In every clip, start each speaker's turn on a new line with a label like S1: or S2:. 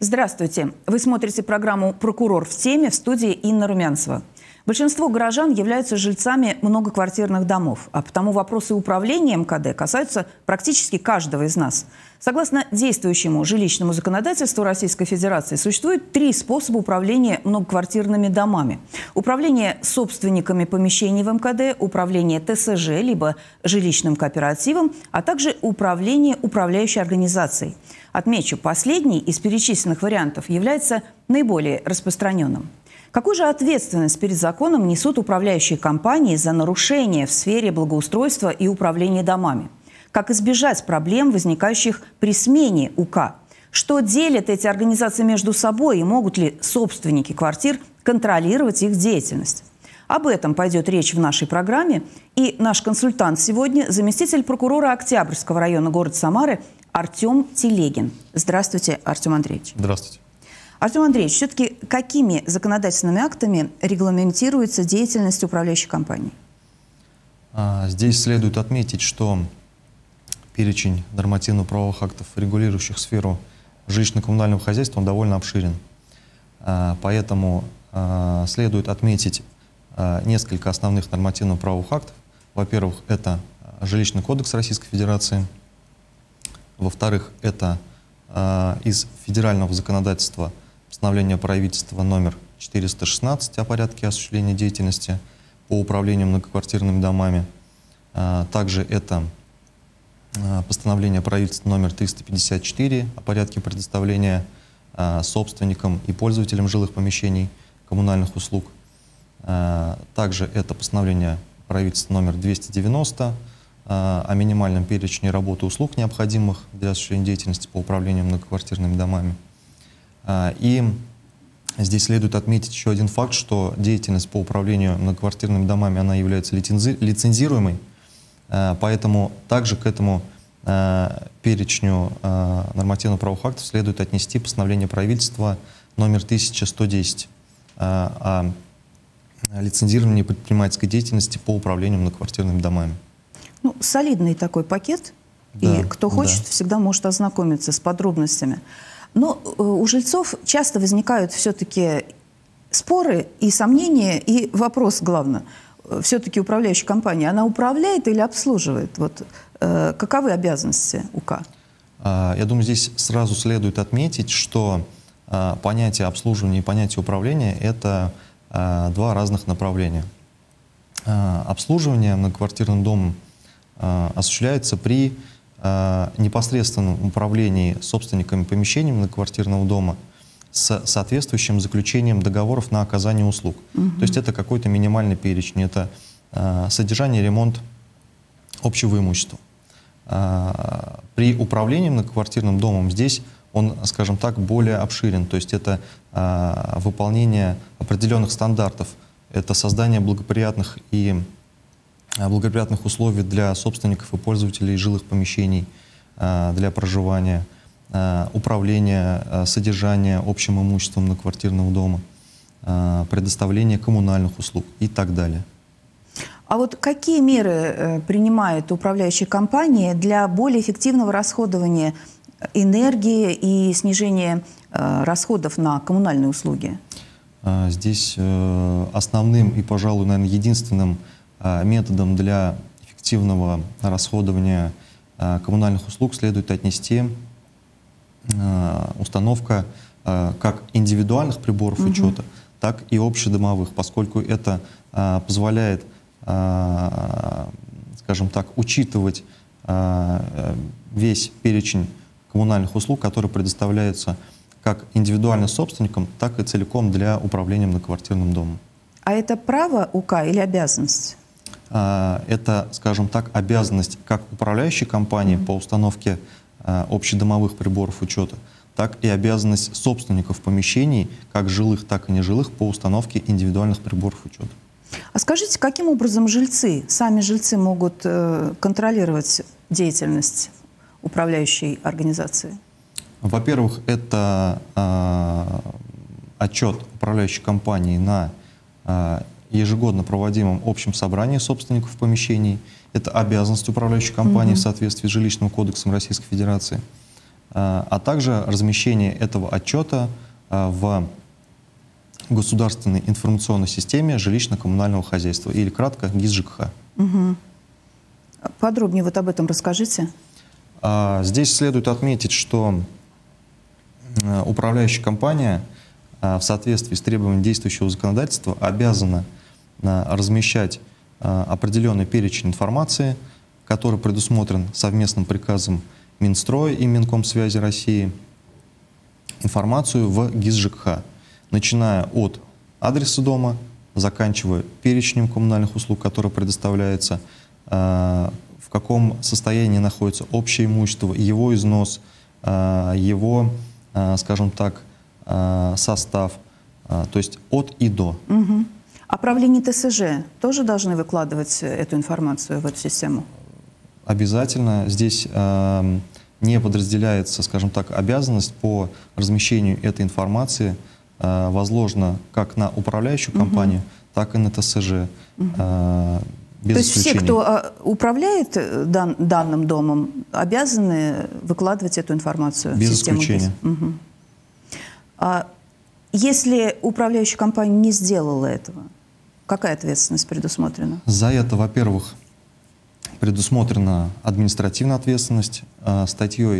S1: Здравствуйте. Вы смотрите программу «Прокурор в теме», в студии Инна Румянцева. Большинство горожан являются жильцами многоквартирных домов, а потому вопросы управления МКД касаются практически каждого из нас. Согласно действующему жилищному законодательству Российской Федерации, существует 3 способа управления многоквартирными домами. Управление собственниками помещений в МКД, управление ТСЖ, либо жилищным кооперативом, а также управление управляющей организацией. Отмечу, последний из перечисленных вариантов является наиболее распространенным. Какую же ответственность перед законом несут управляющие компании за нарушения в сфере благоустройства и управления домами? Как избежать проблем, возникающих при смене УК? Что делят эти организации между собой и могут ли собственники квартир контролировать их деятельность? Об этом пойдет речь в нашей программе. И наш консультант сегодня – заместитель прокурора Октябрьского района города Самары Артем Телегин. Здравствуйте, Артем Андреевич.
S2: Здравствуйте.
S1: Артем Андреевич, все-таки какими законодательными актами регламентируется деятельность управляющей компании?
S2: Здесь следует отметить, что перечень нормативно-правовых актов, регулирующих сферу жилищно-коммунального хозяйства, он довольно обширен. Поэтому следует отметить несколько основных нормативно-правовых актов. Во-первых, это Жилищный кодекс Российской Федерации. Во-вторых, это из федерального законодательства постановление правительства номер 416 о порядке осуществления деятельности по управлению многоквартирными домами. Также это постановление правительства номер 354 о порядке предоставления собственникам и пользователям жилых помещений коммунальных услуг. Также это постановление правительства номер 290 о минимальном перечне работы и услуг, необходимых для осуществления деятельности по управлению многоквартирными домами. И здесь следует отметить еще один факт, что деятельность по управлению многоквартирными домами, она является лицензируемой, поэтому также к этому перечню нормативно-правовых актов следует отнести постановление правительства номер 1110 о лицензировании предпринимательской деятельности по управлению многоквартирными домами.
S1: Ну, солидный такой пакет, да, и кто хочет, всегда может ознакомиться с подробностями. Но у жильцов часто возникают все-таки споры и сомнения, и вопрос главный. Все-таки управляющая компания, она управляет или обслуживает? Вот, каковы обязанности УК?
S2: Я думаю, здесь сразу следует отметить, что понятие обслуживания и понятие управления – это 2 разных направления. Обслуживание многоквартирным домом осуществляется при непосредственном управлении собственниками помещений многоквартирного дома с соответствующим заключением договоров на оказание услуг. То есть это какой-то минимальный перечень, это содержание, ремонт общего имущества. При управлении многоквартирным домом здесь он, скажем так, более обширен, то есть это выполнение определенных стандартов, это создание благоприятных условий для собственников и пользователей жилых помещений для проживания, управление, содержание общим имуществом многоквартирного дома, предоставление коммунальных услуг и так далее.
S1: А вот какие меры принимает управляющая компания для более эффективного расходования энергии и снижения расходов на коммунальные услуги?
S2: Здесь основным и, пожалуй, наверное, единственным методом для эффективного расходования коммунальных услуг следует отнести установка как индивидуальных приборов учета, так и общедомовых, поскольку это позволяет, скажем так, учитывать весь перечень коммунальных услуг, которые предоставляются как индивидуально собственникам, так и целиком для управления многоквартирным домом.
S1: А это право УК или обязанность?
S2: Это, скажем так, обязанность как управляющей компании по установке общедомовых приборов учета, так и обязанность собственников помещений, как жилых, так и нежилых, по установке индивидуальных приборов учета.
S1: А скажите, каким образом сами жильцы могут контролировать деятельность управляющей организации?
S2: Во-первых, это отчет управляющей компании на ежегодно проводимом общем собрании собственников помещений. Это обязанность управляющей компании в соответствии с Жилищным кодексом Российской Федерации. а также размещение этого отчета в государственной информационной системе жилищно-коммунального хозяйства, или кратко ГИС ЖКХ.
S1: Угу. Подробнее вот об этом расскажите.
S2: Здесь следует отметить, что управляющая компания в соответствии с требованиями действующего законодательства обязана размещать определенный перечень информации, который предусмотрен совместным приказом Минстроя и Минкомсвязи России, информацию в ГИС ЖКХ, начиная от адреса дома, заканчивая перечнем коммунальных услуг, которые предоставляются, в каком состоянии находится общее имущество, его износ, его, скажем так, состав, то есть от и до.
S1: Угу. А правление ТСЖ тоже должны выкладывать эту информацию в эту систему?
S2: Обязательно. Здесь не подразделяется, скажем так, обязанность по размещению этой информации, возложена как на управляющую компанию, так и на ТСЖ. Без
S1: То есть
S2: исключения.
S1: все, кто управляет данным домом, обязаны выкладывать эту информацию
S2: Без
S1: в систему
S2: исключения.
S1: ГИС? Угу. А если управляющая компания не сделала этого, какая ответственность предусмотрена?
S2: За это, во-первых, предусмотрена административная ответственность статьей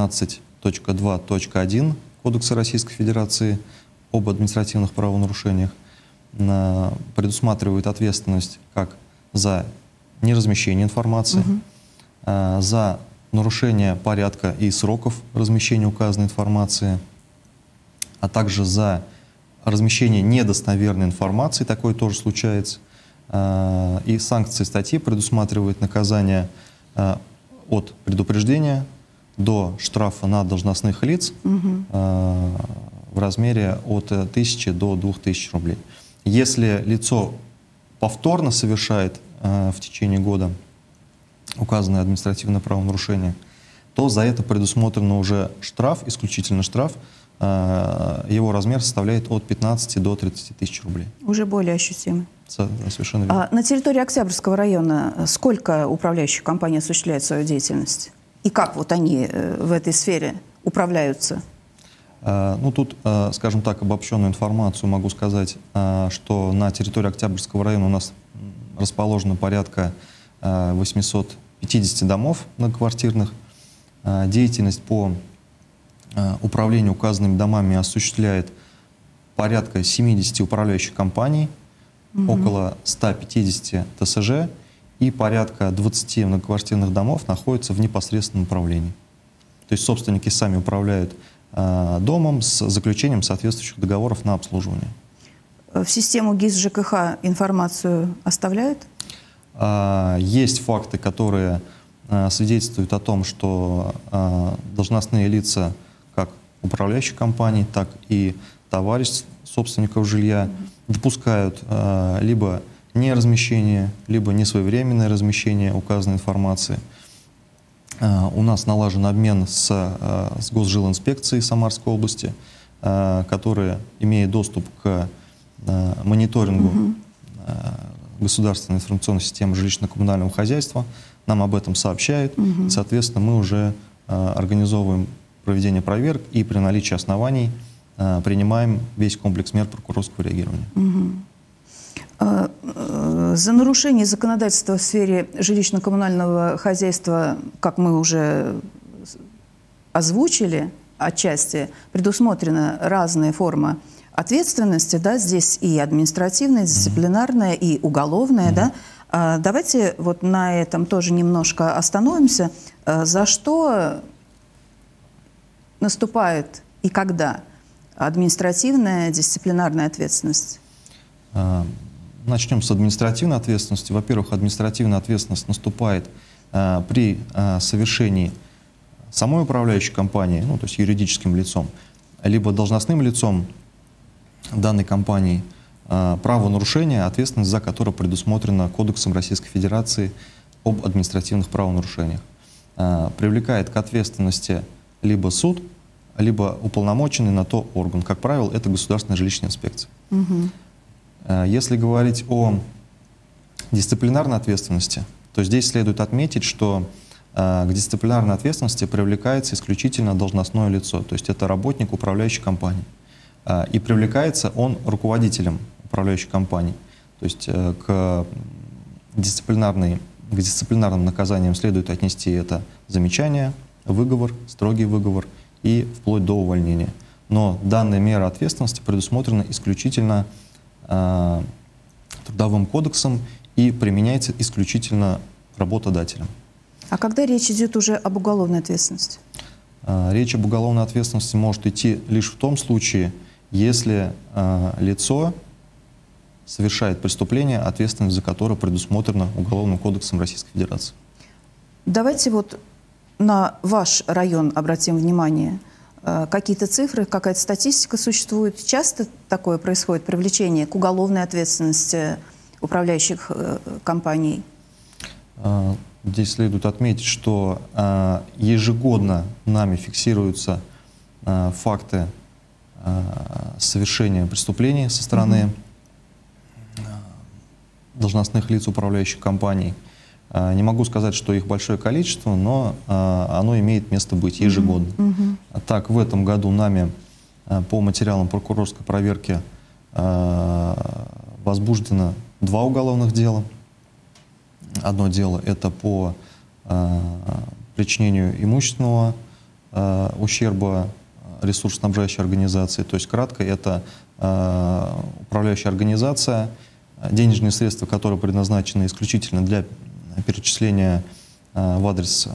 S2: 13.2.1 Кодекса Российской Федерации об административных правонарушениях. Предусматривает ответственность как за неразмещение информации, за нарушение порядка и сроков размещения указанной информации, а также за размещение недостоверной информации, такое тоже случается. И санкции статьи предусматривают наказание от предупреждения до штрафа на должностных лиц в размере от 1000 до 2000 рублей. Если лицо повторно совершает в течение года указанное административное правонарушение, то за это предусмотрено уже штраф, исключительно штраф. Его размер составляет от 15 до 30 тысяч рублей.
S1: Уже более ощутимый.
S2: Совершенно верно.
S1: На территории Октябрьского района сколько управляющих компаний осуществляют свою деятельность? И как вот они в этой сфере управляются?
S2: Ну, тут, скажем так, обобщенную информацию могу сказать, что на территории Октябрьского района у нас расположено порядка 850 домов многоквартирных. Деятельность по управлению указанными домами осуществляет порядка 70 управляющих компаний, около 150 ТСЖ и порядка 20 многоквартирных домов находятся в непосредственном управлении. То есть собственники сами управляют домом с заключением соответствующих договоров на обслуживание.
S1: В систему ГИС ЖКХ информацию оставляют?
S2: Есть факты, которые свидетельствуют о том, что должностные лица как управляющих компаний, так и товарищ собственников жилья допускают либо неразмещение, либо несвоевременное размещение указанной информации. У нас налажен обмен с Госжилинспекцией Самарской области, которая имеет доступ к мониторингу государственной информационной системы жилищно-коммунального хозяйства. Нам об этом сообщают. И, соответственно, мы уже организовываем проведение проверок и при наличии оснований принимаем весь комплекс мер прокурорского реагирования.
S1: За нарушение законодательства в сфере жилищно-коммунального хозяйства, как мы уже озвучили отчасти, предусмотрена разная форма ответственности, да, здесь и административная, и дисциплинарная, и уголовная, да. Давайте вот на этом тоже немножко остановимся. За что наступает и когда административная, дисциплинарная ответственность?
S2: Начнем с административной ответственности. Во-первых, административная ответственность наступает при совершении самой управляющей компании, ну, то есть юридическим лицом, либо должностным лицом данной компании правонарушения, ответственность за которое предусмотрена Кодексом Российской Федерации об административных правонарушениях. Привлекает к ответственности либо суд, либо уполномоченный на то орган. Как правило, это Государственная жилищная инспекция. Если говорить о дисциплинарной ответственности, то здесь следует отметить, что к дисциплинарной ответственности привлекается исключительно должностное лицо, то есть это работник управляющей компании. И привлекается он руководителем управляющей компании. То есть к дисциплинарным наказаниям следует отнести это замечание, выговор, строгий выговор и вплоть до увольнения. Но данная мера ответственности предусмотрена исключительно Трудовым кодексом и применяется исключительно работодателем.
S1: А когда речь идет уже об уголовной ответственности?
S2: Речь об уголовной ответственности может идти лишь в том случае, если лицо совершает преступление, ответственность за которое предусмотрена Уголовным кодексом Российской Федерации.
S1: Давайте вот на ваш район обратим внимание. Какие-то цифры, какая-то статистика существует? Часто такое происходит, привлечение к уголовной ответственности управляющих компаний?
S2: Здесь следует отметить, что ежегодно нами фиксируются факты совершения преступлений со стороны должностных лиц управляющих компаний. Не могу сказать, что их большое количество, но оно имеет место быть ежегодно. Так, в этом году нами по материалам прокурорской проверки возбуждено 2 уголовных дела. Одно дело — это по причинению имущественного ущерба ресурсоснабжающей организации. То есть, кратко, это управляющая организация, денежные средства, которые предназначены исключительно для перечисления в адрес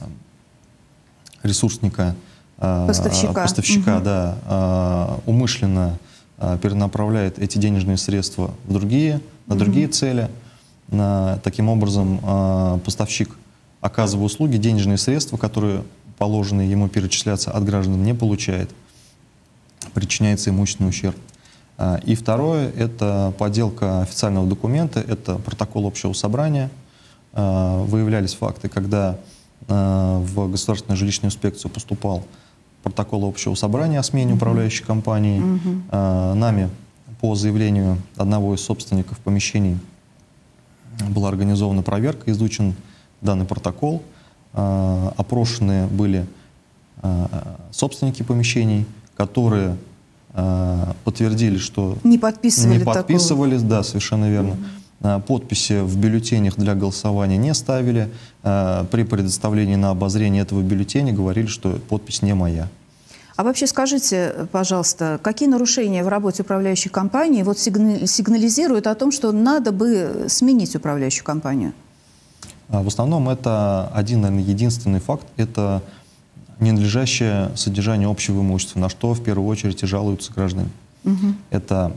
S2: ресурсника, поставщика, да, умышленно перенаправляет эти денежные средства в на другие цели. Таким образом, поставщик, оказывая услуги, денежные средства, которые положены ему перечисляться от граждан, не получает. Причиняется имущественный ущерб. И второе — это подделка официального документа, это протокол общего собрания. Выявлялись факты, когда в Государственную жилищную инспекцию поступал протокол общего собрания о смене управляющей компании. Нами по заявлению одного из собственников помещений была организована проверка, изучен данный протокол. Опрошены были собственники помещений, которые подтвердили, что
S1: не подписывали,
S2: да, совершенно верно. Подписи в бюллетенях для голосования не ставили. При предоставлении на обозрение этого бюллетеня говорили, что подпись не моя.
S1: А вообще скажите, пожалуйста, какие нарушения в работе управляющей компании вот сигнализируют о том, что надо бы сменить управляющую компанию?
S2: В основном это один, наверное, единственный факт – это ненадлежащее содержание общего имущества, на что в первую очередь и жалуются граждане. Это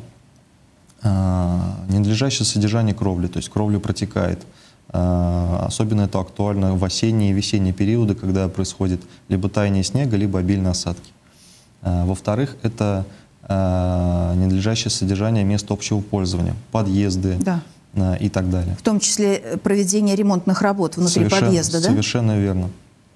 S2: ненадлежащее содержание кровли, то есть кровля протекает. Особенно это актуально в осенние и весенние периоды, когда происходит либо таяние снега, либо обильные осадки. Во-вторых, это ненадлежащее содержание мест общего пользования, подъезды,
S1: да,
S2: и так далее.
S1: В том числе проведение ремонтных работ внутри подъезда, да?
S2: Совершенно верно.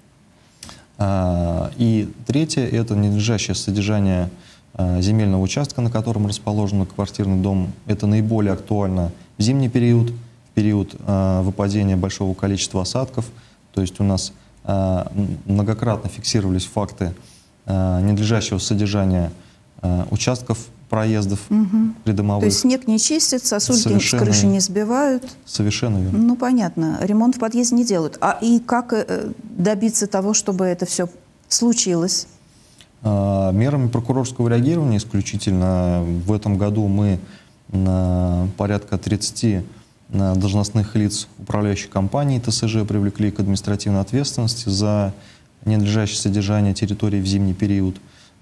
S2: И третье — это ненадлежащее содержание земельного участка, на котором расположен квартирный дом. Это наиболее актуально в зимний период, в период выпадения большого количества осадков. То есть у нас многократно фиксировались факты ненадлежащего содержания участков проездов придомовых.
S1: То есть снег не чистит, сосульки с крыши не сбивают?
S2: Совершенно верно.
S1: Ну, понятно. Ремонт в подъезде не делают. И как добиться того, чтобы это все случилось?
S2: Мерами прокурорского реагирования исключительно. В этом году мы порядка 30 должностных лиц управляющих компаний ТСЖ привлекли к административной ответственности за ненадлежащее содержание территории в зимний период.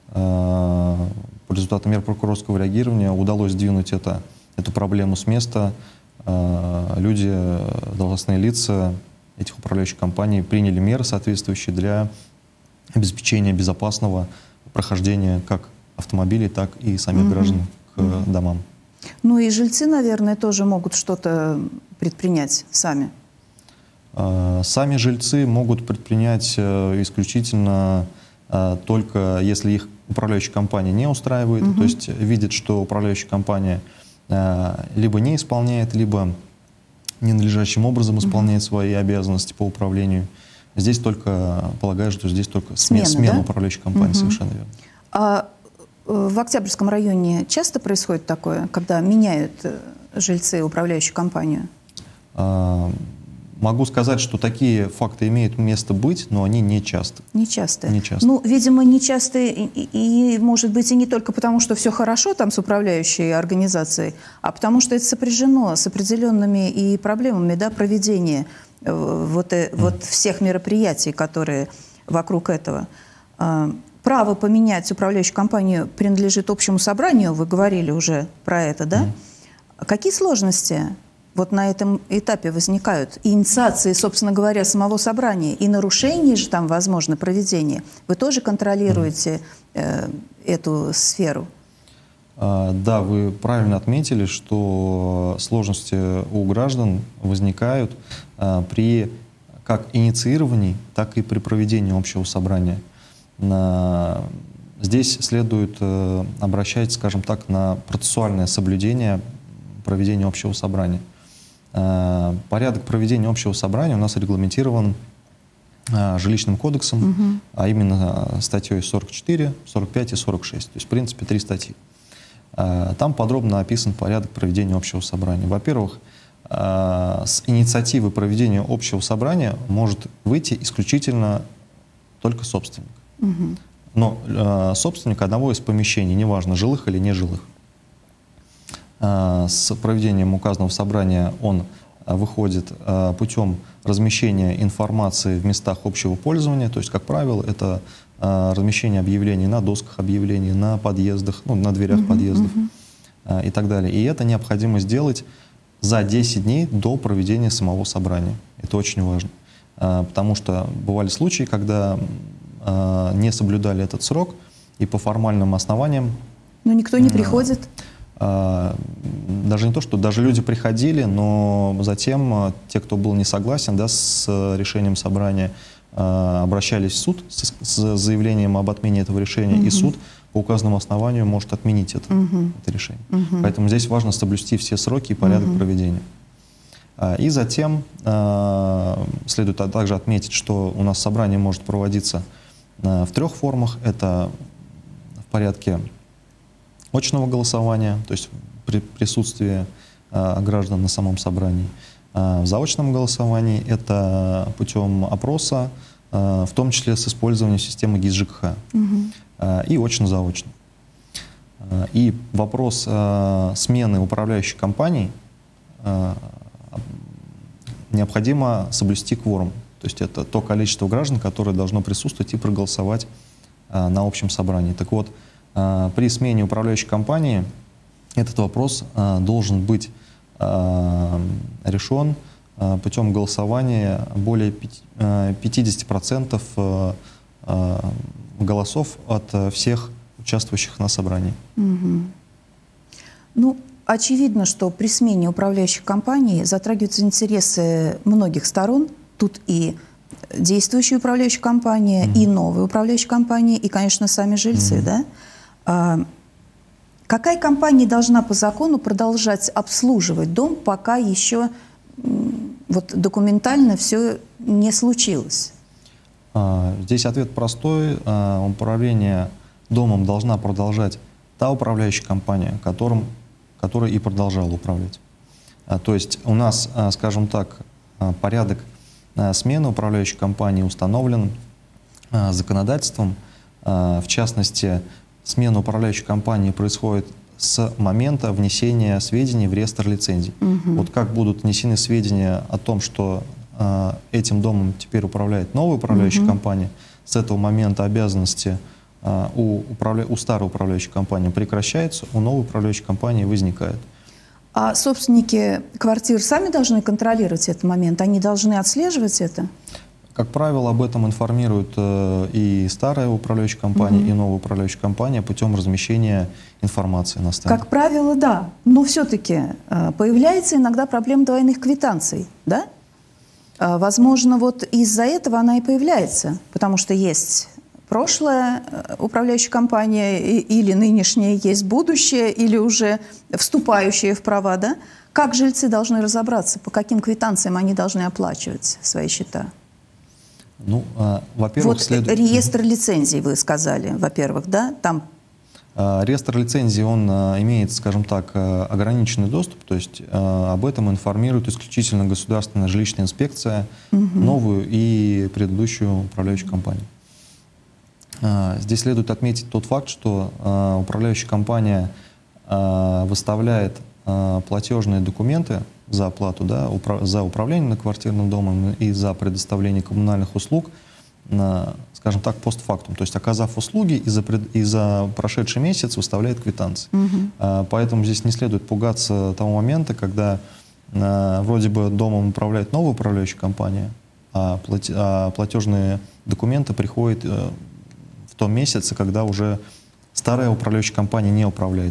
S2: По результатам мер прокурорского реагирования удалось сдвинуть эту проблему с места. Люди, должностные лица этих управляющих компаний приняли меры соответствующие для обеспечения безопасного прохождения как автомобилей, так и самих граждан к домам.
S1: Ну и жильцы, наверное, тоже могут что-то предпринять сами.
S2: Сами жильцы могут предпринять исключительно только если их управляющая компания не устраивает, то есть видит, что управляющая компания либо не исполняет, либо ненадлежащим образом исполняет свои обязанности по управлению Здесь только, полагаю, что здесь только
S1: Смена,
S2: смена
S1: да?
S2: управляющей компании, совершенно верно.
S1: А в Октябрьском районе часто происходит такое, когда меняют жильцы управляющую компанию?
S2: Могу сказать, что такие факты имеют место быть, но они не часто.
S1: Не часто.
S2: Не часто.
S1: Ну, видимо, не часто и, может быть, и не только потому, что все хорошо там с управляющей организацией, а потому что это сопряжено с определенными и проблемами, да, проведения вот всех мероприятий, которые вокруг этого. Право поменять управляющую компанию принадлежит общему собранию, вы говорили уже про это, да? Какие сложности вот на этом этапе возникают? И инициации, собственно говоря, самого собрания, и нарушения же там, возможно, проведения. Вы тоже контролируете эту сферу?
S2: Да, вы правильно отметили, что сложности у граждан возникают при как инициировании, так и при проведении общего собрания. Здесь следует обращать, скажем так, на процессуальное соблюдение проведения общего собрания. Порядок проведения общего собрания у нас регламентирован жилищным кодексом, а именно статьей 44, 45 и 46. То есть, в принципе, 3 статьи. Там подробно описан порядок проведения общего собрания. Во-первых, с инициативы проведения общего собрания может выйти исключительно только собственник. Но собственник одного из помещений, неважно, жилых или нежилых. С проведением указанного собрания он выходит путем размещения информации в местах общего пользования. То есть, как правило, это размещение объявлений на досках объявлений, на подъездах, ну, на дверях подъездов и так далее. И это необходимо сделать за 10 дней до проведения самого собрания. Это очень важно. Потому что бывали случаи, когда не соблюдали этот срок, и по формальным основаниям...
S1: Но никто не приходит?
S2: Даже не то, что даже люди приходили, но затем те, кто был не согласен, да, с решением собрания, обращались в суд с заявлением об отмене этого решения, и суд по указанному основанию может отменить это решение. Поэтому здесь важно соблюсти все сроки и порядок проведения. И затем следует также отметить, что у нас собрание может проводиться в 3 формах. Это в порядке очного голосования, то есть при присутствии граждан на самом собрании. В заочном голосовании это путем опроса, в том числе с использованием системы ГИС ЖКХ. И очно-заочно. И вопрос смены управляющей компании необходимо соблюсти кворум. То есть это то количество граждан, которое должно присутствовать и проголосовать на общем собрании. Так вот, при смене управляющей компании этот вопрос должен быть решен путем голосования более 50% голосов от всех участвующих на собрании.
S1: Ну, очевидно, что при смене управляющей компании затрагиваются интересы многих сторон. Тут и действующая управляющая компания, и новая управляющая компания, и, конечно, сами жильцы, да? Какая компания должна по закону продолжать обслуживать дом, пока еще вот документально все не случилось?
S2: Здесь ответ простой. Управление домом должна продолжать та управляющая компания, которая и продолжала управлять. То есть у нас, скажем так, порядок смены управляющей компании установлен законодательством. В частности, смена управляющей компании происходит с момента внесения сведений в реестр лицензий. Вот как будут внесены сведения о том, что этим домом теперь управляет новая управляющая компания, с этого момента обязанности у старой управляющей компании прекращаются, у новой управляющей компании возникают.
S1: А собственники квартир сами должны контролировать этот момент? Они должны отслеживать это?
S2: Как правило, об этом информируют и старая управляющая компания, и новая управляющая компания путем размещения информации на стенде.
S1: Как правило, да. Но все-таки появляется иногда проблема двойных квитанций, да? Возможно, вот из-за этого она и появляется, потому что есть прошлая управляющая компания или нынешняя, есть будущее, или уже вступающие в права, да? Как жильцы должны разобраться, по каким квитанциям они должны оплачивать свои счета?
S2: Ну, во-первых,
S1: Вот реестр лицензий, вы сказали, во-первых, да? Там...
S2: Реестр лицензий, он имеет, скажем так, ограниченный доступ, то есть об этом информирует исключительно Государственная жилищная инспекция, новую и предыдущую управляющую компанию. Здесь следует отметить тот факт, что управляющая компания выставляет платежные документы за оплату, да, за управление многоквартирным домом и за предоставление коммунальных услуг, скажем так, постфактум. То есть, оказав услуги, и за прошедший месяц выставляет квитанции. Поэтому здесь не следует пугаться того момента, когда вроде бы домом управляет новая управляющая компания, а платежные документы приходят в том месяце, когда уже старая управляющая компания не управляет.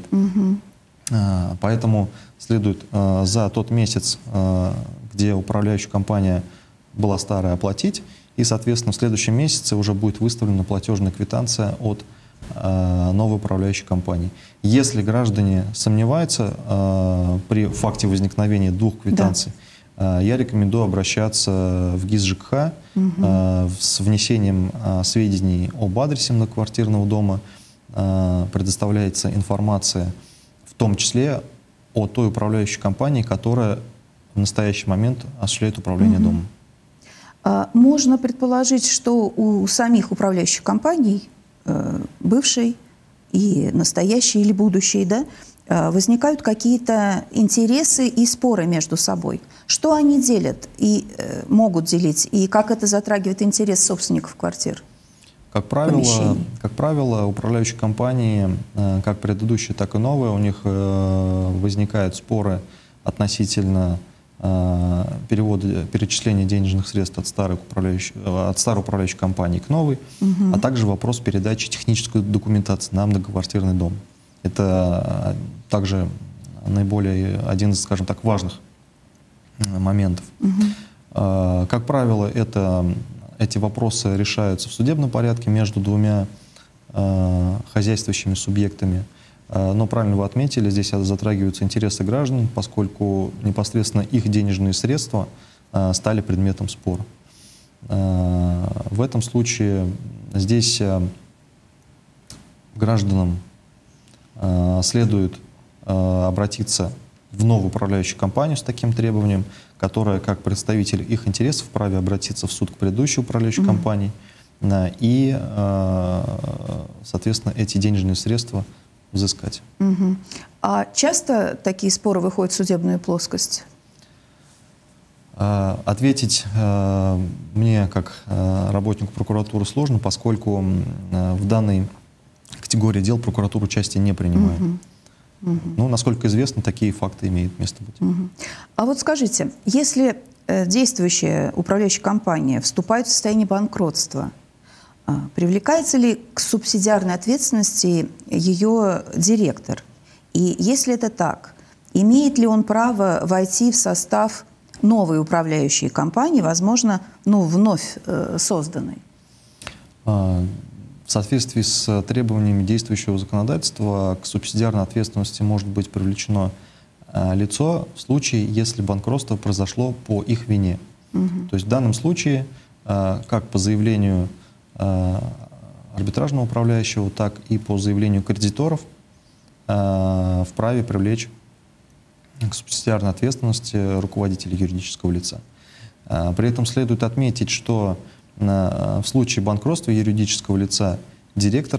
S2: Поэтому следует за тот месяц, где управляющая компания была старая, оплатить, и, соответственно, в следующем месяце уже будет выставлена платежная квитанция от новой управляющей компании. Если граждане сомневаются при факте возникновения двух квитанций, я рекомендую обращаться в ГИС ЖКХ с внесением сведений об адресе многоквартирного дома. Предоставляется информация, в том числе о той управляющей компании, которая в настоящий момент осуществляет управление домом.
S1: Можно предположить, что у самих управляющих компаний, бывшей и настоящей или будущей, да, возникают какие-то интересы и споры между собой. Что они делят и могут делить, и как это затрагивает интерес собственников квартир?
S2: Как правило, управляющие компании, как предыдущие, так и новые, у них возникают споры относительно перечисления денежных средств от старой управляющей компании к новой, а также вопрос передачи технической документации на многоквартирный дом. Это также один из, скажем так, важных моментов. Как правило, эти вопросы решаются в судебном порядке между двумя хозяйствующими субъектами. Но правильно вы отметили, здесь затрагиваются интересы граждан, поскольку непосредственно их денежные средства стали предметом спора. В этом случае здесь гражданам следует обратиться в новую управляющую компанию с таким требованием, которая, как представитель их интересов, вправе обратиться в суд к предыдущей управляющей компании и, соответственно, эти денежные средства взыскать.
S1: А часто такие споры выходят в судебную плоскость?
S2: Ответить мне, как работнику прокуратуры, сложно, поскольку в данной категории дел прокуратура участия не принимает. Ну, насколько известно, такие факты имеют место быть.
S1: А вот скажите, если действующая управляющая компания вступает в состояние банкротства, привлекается ли к субсидиарной ответственности ее директор? И если это так, имеет ли он право войти в состав новой управляющей компании, возможно, вновь созданной?
S2: В соответствии с требованиями действующего законодательства к субсидиарной ответственности может быть привлечено лицо в случае, если банкротство произошло по их вине. То есть в данном случае, как по заявлению арбитражного управляющего, так и по заявлению кредиторов, вправе привлечь к субсидиарной ответственности руководителя юридического лица. При этом следует отметить, что в случае банкротства юридического лица директор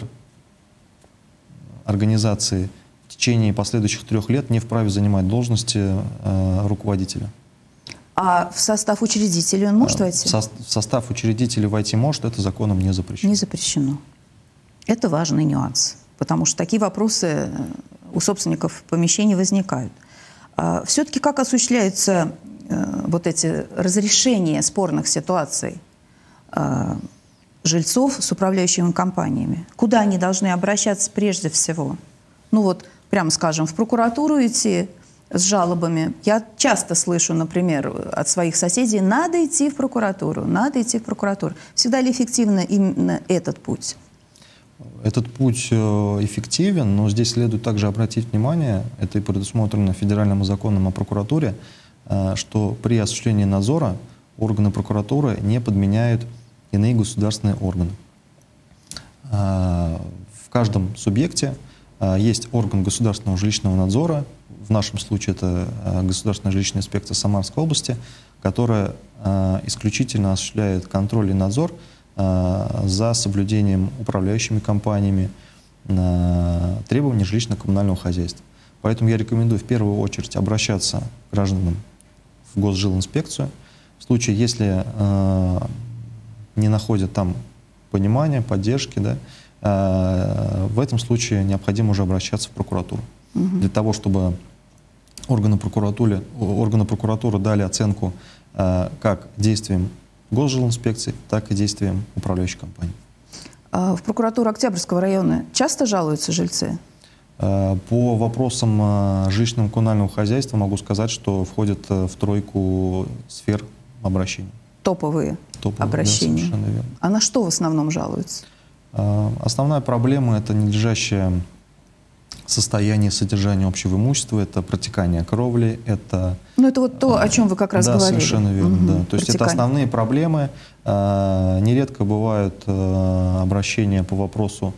S2: организации в течение последующих 3 лет не вправе занимать должности руководителя.
S1: А в состав учредителей он может войти?
S2: В состав учредителей войти может, это законом не запрещено.
S1: Не запрещено. Это важный нюанс, потому что такие вопросы у собственников помещений возникают. Все-таки как осуществляются вот эти разрешения спорных ситуаций жильцов с управляющими компаниями? Куда они должны обращаться прежде всего? Ну вот, прямо скажем, в прокуратуру идти с жалобами. Я часто слышу, например, от своих соседей: надо идти в прокуратуру, надо идти в прокуратуру. Всегда ли эффективно именно этот путь?
S2: Этот путь эффективен, но здесь следует также обратить внимание, это и предусмотрено федеральным законом о прокуратуре, что при осуществлении надзора органы прокуратуры не подменяют иные государственные органы. В каждом субъекте есть орган государственного жилищного надзора, в нашем случае это Государственная жилищная инспекция Самарской области, которая исключительно осуществляет контроль и надзор за соблюдением управляющими компаниями требований жилищно-коммунального хозяйства. Поэтому я рекомендую в первую очередь обращаться к гражданам в Госжилинспекцию. В случае, если не находят там понимания, поддержки, да, в этом случае необходимо уже обращаться в прокуратуру. Для того, чтобы органы прокуратуры дали оценку как действиям Госжилинспекции, так и действиям управляющей компании.
S1: В прокуратуру Октябрьского района часто жалуются жильцы?
S2: По вопросам жилищного коммунального хозяйства могу сказать, что входит в тройку сфер обращений.
S1: Топовые обращения.
S2: Да, совершенно верно.
S1: А на что в основном жалуются?
S2: Основная проблема — это ненадлежащее состояние содержания общего имущества, это протекание кровли, это...
S1: Ну, это вот то, о чем вы как раз говорили.
S2: Да, совершенно верно. Да. То есть это основные проблемы. Нередко бывают обращения по вопросу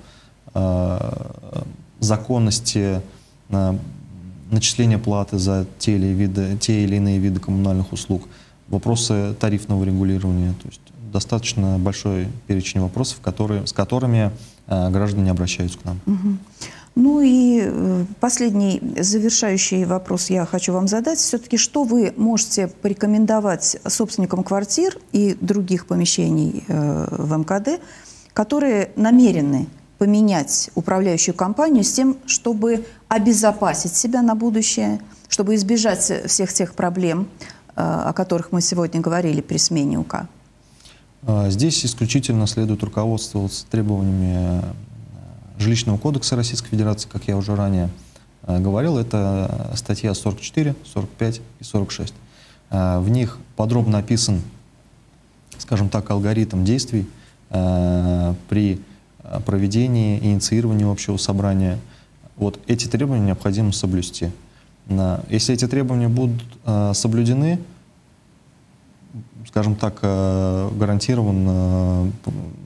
S2: законности начисления платы за те или иные виды коммунальных услуг, вопросы тарифного регулирования. То есть достаточно большой перечень вопросов, с которыми граждане обращаются к нам.
S1: Ну и последний завершающий вопрос я хочу вам задать. Все-таки что вы можете порекомендовать собственникам квартир и других помещений в МКД, которые намерены поменять управляющую компанию с тем, чтобы обезопасить себя на будущее, чтобы избежать всех тех проблем, о которых мы сегодня говорили при смене УК?
S2: Здесь исключительно следует руководствоваться требованиями Жилищного кодекса Российской Федерации, как я уже ранее говорил, это статья 44, 45 и 46. В них подробно описан, скажем так, алгоритм действий при проведении, инициировании общего собрания. Вот эти требования необходимо соблюсти. Если эти требования будут соблюдены, скажем так, гарантирована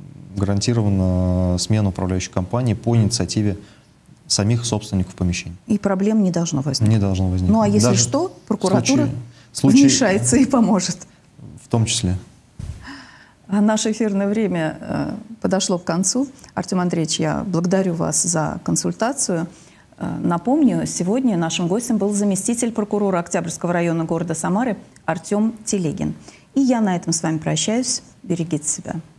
S2: смена управляющей компании по инициативе самих собственников помещений.
S1: И проблем не должно возникнуть?
S2: Не должно возникнуть.
S1: Ну а если даже что, прокуратура вмешается и поможет?
S2: В том числе.
S1: А наше эфирное время подошло к концу. Артем Андреевич, я благодарю вас за консультацию. Напомню, сегодня нашим гостем был заместитель прокурора Октябрьского района города Самары Артем Телегин. И я на этом с вами прощаюсь. Берегите себя.